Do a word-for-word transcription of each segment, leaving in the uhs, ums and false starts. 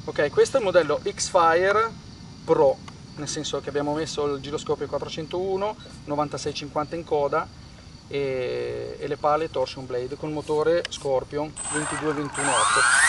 Ok, questo è il modello X-Fire Pro, nel senso che abbiamo messo il giroscopio quattrocentouno, novantasei cinquanta in coda e, e le pale torsion blade con motore Scorpion ventidue ventuno otto.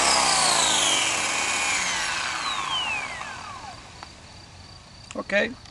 Ok?